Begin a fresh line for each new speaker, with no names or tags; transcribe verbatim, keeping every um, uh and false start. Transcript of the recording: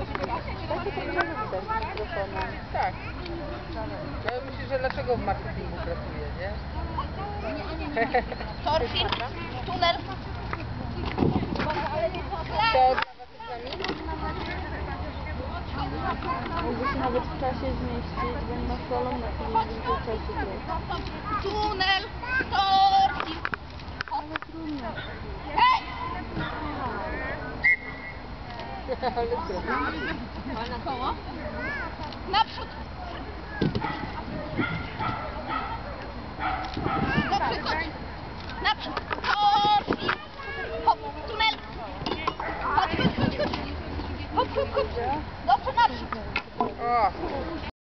Tak. Ja myślę, że dlaczego w marketingu pracuje, nie?
Torfin, tunel.
To dla was egzamin?
Mógłby się nawet w czasie zmieścić, bo na slalom na tym czasie jest.
Tunel, torfin.
Ale trudno.
Hej!
Ale trudno.
Na koło. Naprzód. Do przodu. Naprzód. Torfin. Hop, tunel. Chodź, chodź, chodź, chodź. Hop, hop, hop. Dobrze, naprzód.
O!